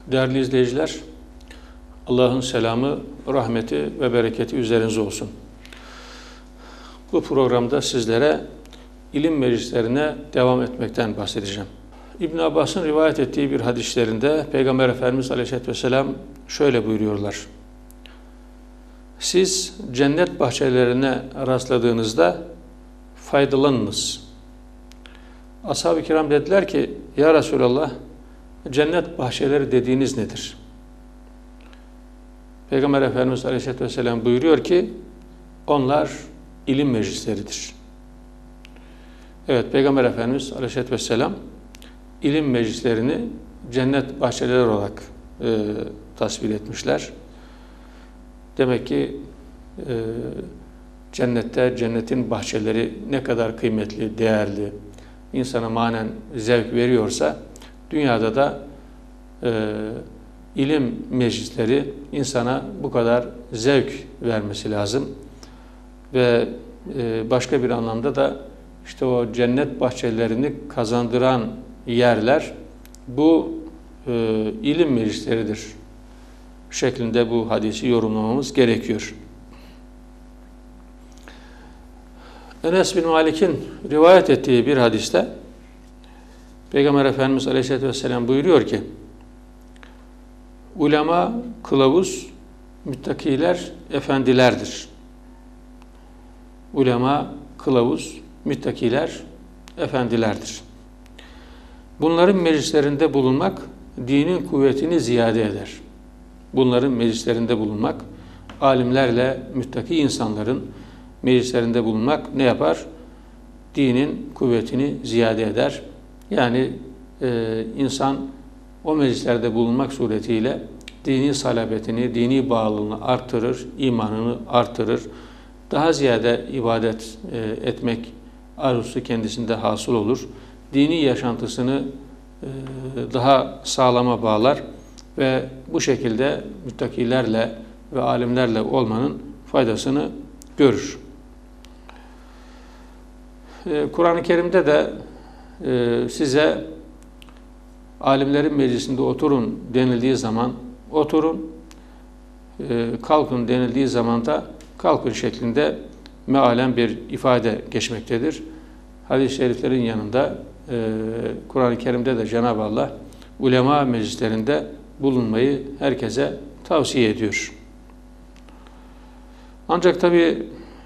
Değerli izleyiciler, Allah'ın selamı, rahmeti ve bereketi üzerinize olsun. Bu programda sizlere ilim meclislerine devam etmekten bahsedeceğim. İbn Abbas'ın rivayet ettiği bir hadislerinde Peygamber Efendimiz Aleyhisselatü Vesselam şöyle buyuruyorlar. Siz cennet bahçelerine rastladığınızda faydalanınız. Ashab-ı kiram dediler ki, Ya Resulallah, cennet bahçeleri dediğiniz nedir? Peygamber Efendimiz Aleyhisselatü Vesselam buyuruyor ki, onlar ilim meclisleridir. Evet, Peygamber Efendimiz Aleyhisselatü Vesselam ilim meclislerini cennet bahçeleri olarak tasvir etmişler. Demek ki cennette, cennetin bahçeleri ne kadar kıymetli, değerli, insana manen zevk veriyorsa, dünyada da ilim meclisleri insana bu kadar zevk vermesi lazım. Ve başka bir anlamda da işte o cennet bahçelerini kazandıran yerler bu ilim meclisleridir şeklinde bu hadisi yorumlamamız gerekiyor. Enes bin Malik'in rivayet ettiği bir hadiste Peygamber Efendimiz Aleyhisselatü Vesselam buyuruyor ki, ulema kılavuz, müttakiler efendilerdir. Ulema kılavuz, müttakiler efendilerdir. Bunların meclislerinde bulunmak dinin kuvvetini ziyade eder. Bunların meclislerinde bulunmak, alimlerle müttaki insanların meclislerinde bulunmak ne yapar? Dinin kuvvetini ziyade eder. Yani insan o meclislerde bulunmak suretiyle dini salabetini, dini bağlılığını artırır, imanını artırır. Daha ziyade ibadet etmek arzusu kendisinde hasıl olur. Dini yaşantısını daha sağlama bağlar ve bu şekilde müttakilerle ve alimlerle olmanın faydasını görür. Kur'an-ı Kerim'de de size alimlerin meclisinde oturun denildiği zaman oturun, kalkın denildiği zaman da kalkın şeklinde mealen bir ifade geçmektedir. Hadis-i şeriflerin yanında Kur'an-ı Kerim'de de Cenab-ı Allah ulema meclislerinde bulunmayı herkese tavsiye ediyor. Ancak tabi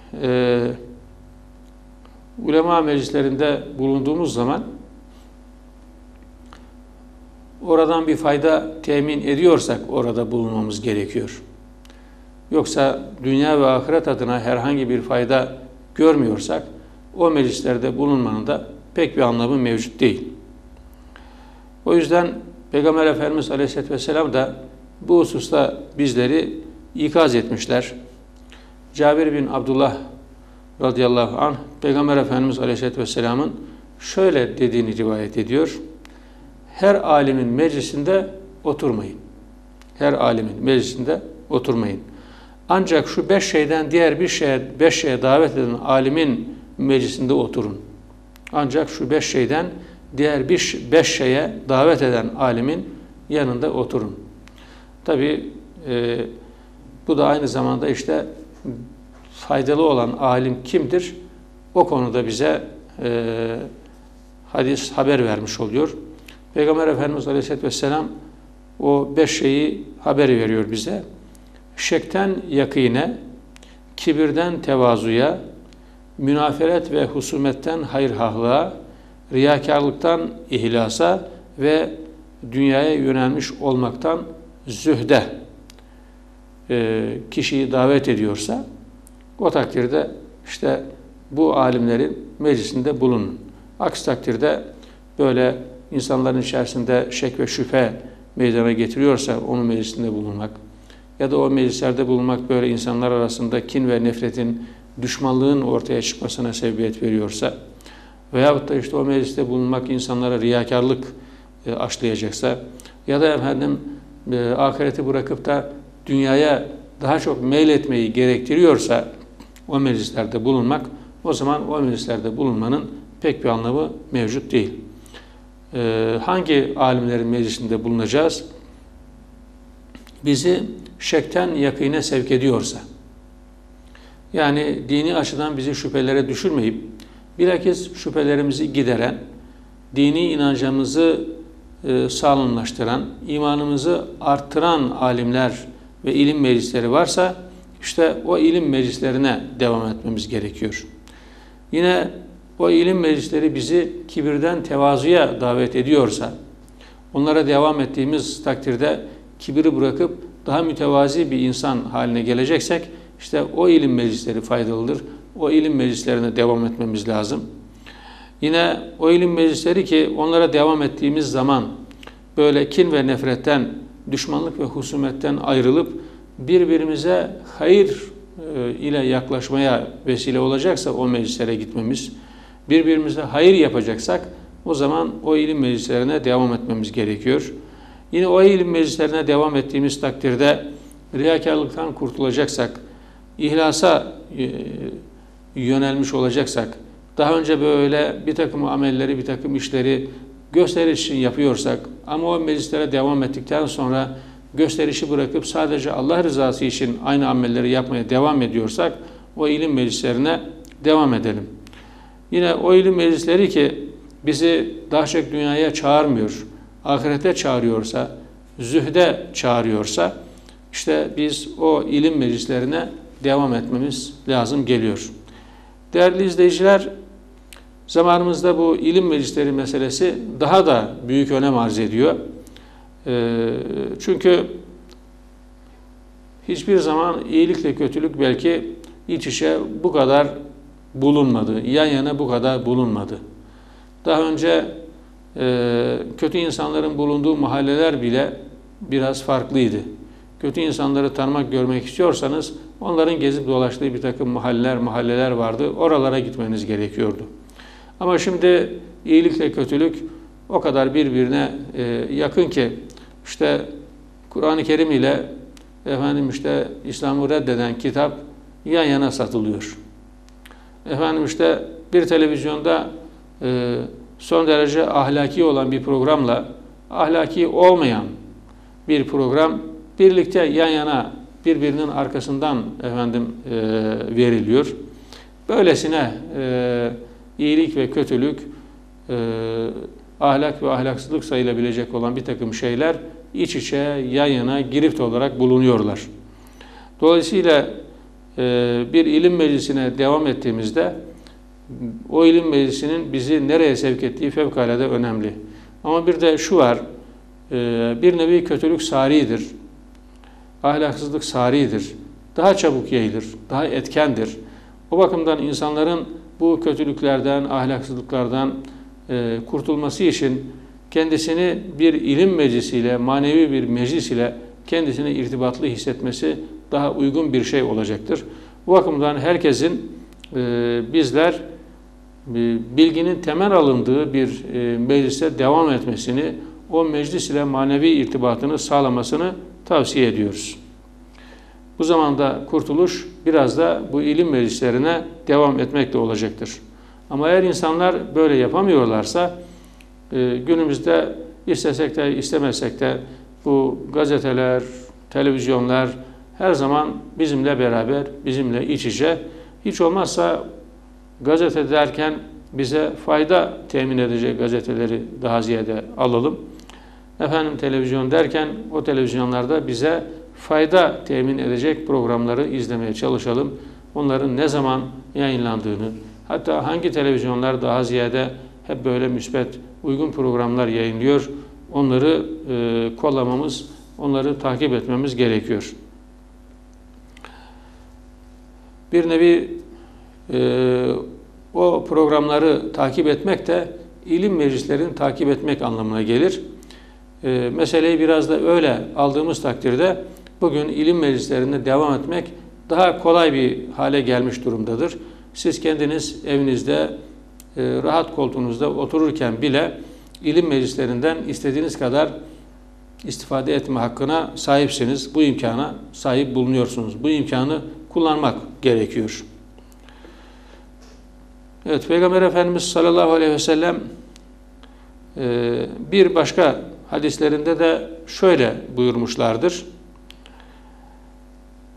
ulema meclislerinde bulunduğumuz zaman oradan bir fayda temin ediyorsak orada bulunmamız gerekiyor. Yoksa dünya ve ahiret adına herhangi bir fayda görmüyorsak o meclislerde bulunmanın da pek bir anlamı mevcut değil. O yüzden Peygamber Efendimiz Aleyhisselatü Vesselam da bu hususta bizleri ikaz etmişler. Cabir bin Abdullah radıyallahu anh Peygamber Efendimiz Aleyhisselatü Vesselam'ın şöyle dediğini rivayet ediyor. Her alimin meclisinde oturmayın. Her alimin meclisinde oturmayın. Ancak şu 5 şeyden diğer bir 5 şeye davet eden alimin meclisinde oturun. Ancak şu 5 şeyden diğer 5 şeye davet eden alimin yanında oturun. Tabi bu da aynı zamanda işte faydalı olan alim kimdir? O konuda bize hadis haber vermiş oluyor. Peygamber Efendimiz Aleyhisselatü Vesselam o 5 şeyi haber veriyor bize. Şekten yakine, kibirden tevazuya, münaferet ve husumetten hayırhahlığa, riyakarlıktan ihlasa ve dünyaya yönelmiş olmaktan zühde kişiyi davet ediyorsa o takdirde işte bu alimlerin meclisinde bulunun. Aksi takdirde böyle insanların içerisinde şek ve şüphe meydana getiriyorsa onun meclisinde bulunmak ya da o meclislerde bulunmak böyle insanlar arasında kin ve nefretin, düşmanlığın ortaya çıkmasına sebebiyet veriyorsa veyahut da işte o mecliste bulunmak insanlara riyakarlık aşılayacaksa ya da efendim ahireti bırakıp da dünyaya daha çok meyletmeyi gerektiriyorsa o meclislerde bulunmak, o zaman o meclislerde bulunmanın pek bir anlamı mevcut değil. Hangi alimlerin meclisinde bulunacağız? bizi şekten yakine sevk ediyorsa, yani dini açıdan bizi şüphelere düşürmeyip bilakis şüphelerimizi gideren, dini inancımızı sağlamlaştıran, imanımızı arttıran alimler ve ilim meclisleri varsa işte o ilim meclislerine devam etmemiz gerekiyor. Yine o ilim meclisleri bizi kibirden tevazuya davet ediyorsa, onlara devam ettiğimiz takdirde kibiri bırakıp daha mütevazi bir insan haline geleceksek, işte o ilim meclisleri faydalıdır. O ilim meclislerine devam etmemiz lazım. Yine o ilim meclisleri ki onlara devam ettiğimiz zaman böyle kin ve nefretten, düşmanlık ve husumetten ayrılıp birbirimize hayır ile yaklaşmaya vesile olacaksa o meclislere gitmemiz, birbirimize hayır yapacaksak o zaman o ilim meclislerine devam etmemiz gerekiyor. Yine o ilim meclislerine devam ettiğimiz takdirde riyakarlıktan kurtulacaksak, ihlasa yönelmiş olacaksak, daha önce böyle bir takım amelleri, bir takım işleri gösteriş için yapıyorsak ama o meclislere devam ettikten sonra gösterişi bırakıp sadece Allah rızası için aynı amelleri yapmaya devam ediyorsak o ilim meclislerine devam edelim. Yine o ilim meclisleri ki bizi daha çok dünyaya çağırmıyor, ahirete çağırıyorsa, zühde çağırıyorsa işte biz o ilim meclislerine devam etmemiz lazım geliyor. Değerli izleyiciler, zamanımızda bu ilim meclisleri meselesi daha da büyük önem arz ediyor. Çünkü hiçbir zaman iyilikle kötülük belki iç içe bu kadar bulunmadı, yan yana bu kadar bulunmadı. Daha önce kötü insanların bulunduğu mahalleler bile biraz farklıydı. Kötü insanları tanımak, görmek istiyorsanız onların gezip dolaştığı bir takım mahalleler vardı. Oralara gitmeniz gerekiyordu. Ama şimdi iyilikle kötülük o kadar birbirine yakın ki işte Kur'an-ı Kerim ile işte İslam'ı reddeden kitap yan yana satılıyor. İşte bir televizyonda son derece ahlaki olan bir programla ahlaki olmayan bir program birlikte yan yana birbirinin arkasından veriliyor. Böylesine iyilik ve kötülük, ahlak ve ahlaksızlık sayılabilecek olan bir takım şeyler iç içe, yan yana, girift olarak bulunuyorlar. Dolayısıyla bir ilim meclisine devam ettiğimizde o ilim meclisinin bizi nereye sevk ettiği fevkalade önemli. Ama bir de şu var, bir nevi kötülük saridir, ahlaksızlık saridir, daha çabuk yayılır, daha etkendir. O bakımdan insanların bu kötülüklerden, ahlaksızlıklardan kurtulması için kendisini bir ilim meclisiyle, manevi bir meclis ile kendisini irtibatlı hissetmesi daha uygun bir şey olacaktır. Bu bakımdan herkesin bizler bilginin temel alındığı bir meclise devam etmesini, o meclis ile manevi irtibatını sağlamasını tavsiye ediyoruz. Bu zamanda kurtuluş biraz da bu ilim meclislerine devam etmekle olacaktır. Ama eğer insanlar böyle yapamıyorlarsa günümüzde istesek de istemesek de bu gazeteler, televizyonlar her zaman bizimle beraber, bizimle iç içe. Hiç olmazsa gazete derken bize fayda temin edecek gazeteleri daha ziyade alalım. Televizyon derken o televizyonlarda bize fayda temin edecek programları izlemeye çalışalım. Onların ne zaman yayınlandığını, hatta hangi televizyonlar daha ziyade hep böyle müsbet, uygun programlar yayınlıyor, onları kollamamız, onları takip etmemiz gerekiyor. Bir nevi o programları takip etmek de ilim meclislerini takip etmek anlamına gelir. Meseleyi biraz da öyle aldığımız takdirde bugün ilim meclislerinde devam etmek daha kolay bir hale gelmiş durumdadır. Siz kendiniz evinizde rahat koltuğunuzda otururken bile ilim meclislerinden istediğiniz kadar istifade etme hakkına sahipsiniz. Bu imkana sahip bulunuyorsunuz. Bu imkanı kullanmak gerekiyor. Evet, Peygamber Efendimiz sallallahu aleyhi ve sellem bir başka hadislerinde de şöyle buyurmuşlardır.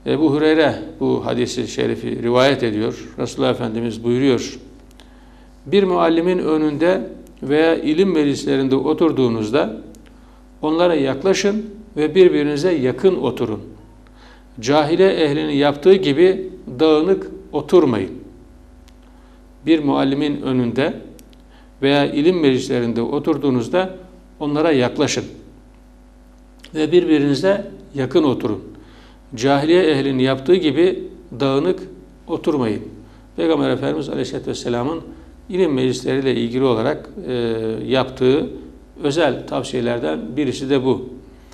Ebu Hureyre bu hadisi şerifi rivayet ediyor. Resulullah Efendimiz buyuruyor: bir muallimin önünde veya ilim meclislerinde oturduğunuzda onlara yaklaşın ve birbirinize yakın oturun. Cahile ehlinin yaptığı gibi dağınık oturmayın. Bir muallimin önünde veya ilim meclislerinde oturduğunuzda onlara yaklaşın ve birbirinize yakın oturun. Cahiliye ehlinin yaptığı gibi dağınık oturmayın. Peygamber Efendimiz Aleyhisselatü Vesselam'ın ilim meclisleriyle ilgili olarak yaptığı özel tavsiyelerden birisi de bu.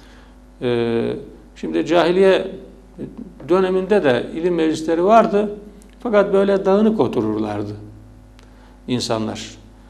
Şimdi cahiliye döneminde de ilim meclisleri vardı. Fakat böyle dağınık otururlardı insanlar.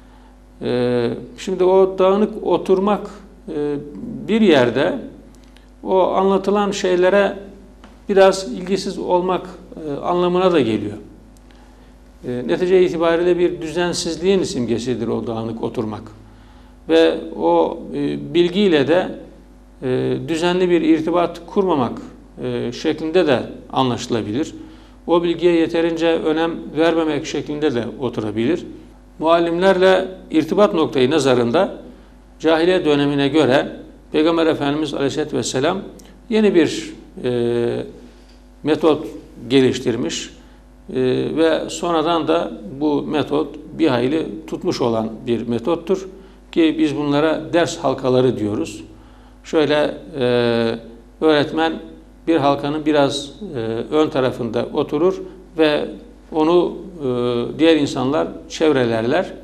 Şimdi o dağınık oturmak bir yerde o anlatılan şeylere biraz ilgisiz olmak anlamına da geliyor. Netice itibariyle bir düzensizliğin simgesidir o dağınık oturmak. Ve o bilgiyle de düzenli bir irtibat kurmamak şeklinde de anlaşılabilir. O bilgiye yeterince önem vermemek şeklinde de oturabilir. Muallimlerle irtibat noktayı nazarında cahiliye dönemine göre Peygamber Efendimiz Aleyhisselatü Vesselam yeni bir metot geliştirmiş ve sonradan da bu metot bir hayli tutmuş olan bir metottur ki biz bunlara ders halkaları diyoruz. Şöyle öğretmen bir halkanın biraz ön tarafında oturur ve onu diğer insanlar çevrelerler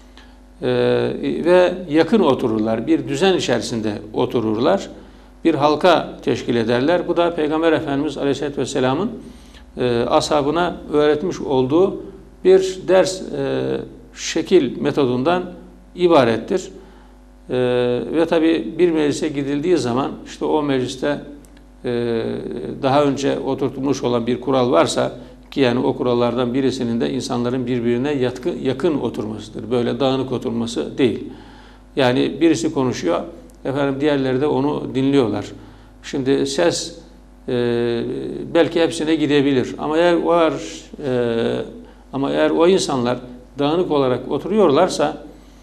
ve yakın otururlar. Bir düzen içerisinde otururlar. Bir halka teşkil ederler. Bu da Peygamber Efendimiz Aleyhisselatü Vesselam'ın ashabına öğretmiş olduğu bir ders şekil metodundan ibarettir. Ve tabi bir meclise gidildiği zaman işte o mecliste daha önce oturtulmuş olan bir kural varsa ki yani o kurallardan birisinin de insanların birbirine yakın oturmasıdır. Böyle dağınık oturması değil. Yani birisi konuşuyor, efendim diğerleri de onu dinliyorlar. Şimdi ses belki hepsine gidebilir ama eğer o insanlar dağınık olarak oturuyorlarsa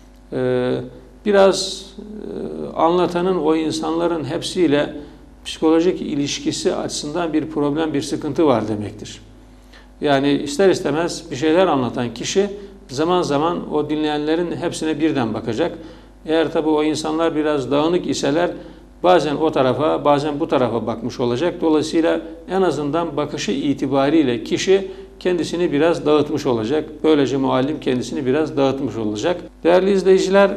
biraz anlatanın o insanların hepsiyle psikolojik ilişkisi açısından bir problem, bir sıkıntı var demektir. Yani ister istemez bir şeyler anlatan kişi zaman zaman o dinleyenlerin hepsine birden bakacak. Eğer tabii o insanlar biraz dağınık iseler bazen o tarafa bazen bu tarafa bakmış olacak. Dolayısıyla en azından bakışı itibariyle kişi kendisini biraz dağıtmış olacak. Böylece muallim kendisini biraz dağıtmış olacak. Değerli izleyiciler,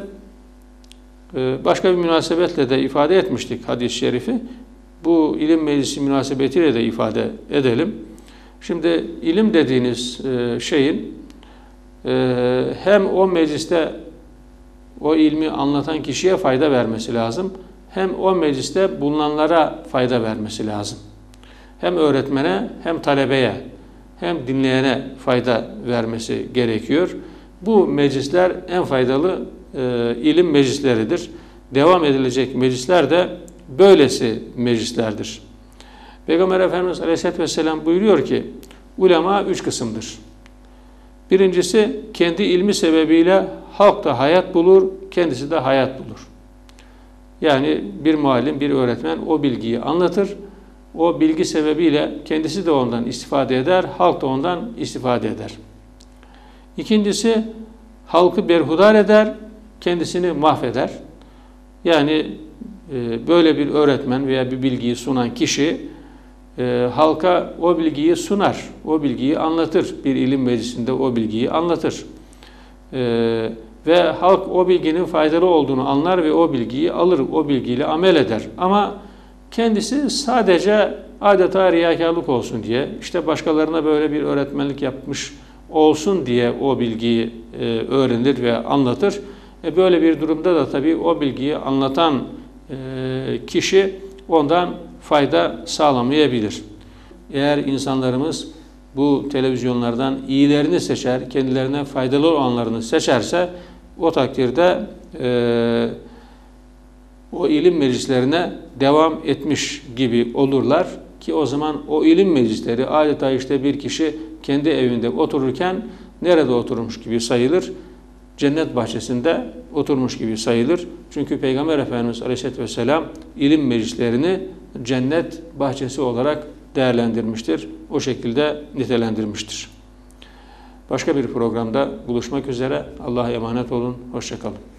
başka bir münasebetle de ifade etmiştik hadis-i şerifi. Bu ilim meclisi münasebetiyle de ifade edelim. Şimdi ilim dediğiniz şeyin hem o mecliste o ilmi anlatan kişiye fayda vermesi lazım, hem o mecliste bulunanlara fayda vermesi lazım. Hem öğretmene, hem talebeye, hem dinleyene fayda vermesi gerekiyor. Bu meclisler en faydalı ilim meclisleridir. Devam edilecek meclisler de böylesi meclislerdir. Peygamber Efendimiz Aleyhisselatü Vesselam buyuruyor ki, ulema 3 kısımdır. Birincisi, kendi ilmi sebebiyle halk da hayat bulur, kendisi de hayat bulur. Yani bir muallim, bir öğretmen o bilgiyi anlatır, o bilgi sebebiyle kendisi de ondan istifade eder, halk da ondan istifade eder. İkincisi, halkı berhudar eder, kendisini mahveder. Yani böyle bir öğretmen veya bir bilgiyi sunan kişi halka o bilgiyi sunar, o bilgiyi anlatır. Bir ilim meclisinde o bilgiyi anlatır. Ve halk o bilginin faydalı olduğunu anlar ve o bilgiyi alır, o bilgiyle amel eder. Ama kendisi sadece adeta riyakarlık olsun diye, işte başkalarına böyle bir öğretmenlik yapmış olsun diye o bilgiyi öğrenir ve anlatır. Böyle bir durumda da tabii o bilgiyi anlatan kişi ondan fayda sağlamayabilir. Eğer insanlarımız bu televizyonlardan iyilerini seçer, kendilerine faydalı olanlarını seçerse o takdirde o ilim meclislerine devam etmiş gibi olurlar ki o zaman o ilim meclisleri adeta işte bir kişi kendi evinde otururken nerede oturmuş gibi sayılır? Cennet bahçesinde oturmuş gibi sayılır. Çünkü Peygamber Efendimiz Aleyhisselatü Vesselam ilim meclislerini cennet bahçesi olarak değerlendirmiştir. O şekilde nitelendirmiştir. Başka bir programda buluşmak üzere. Allah'a emanet olun. Hoşça kalın.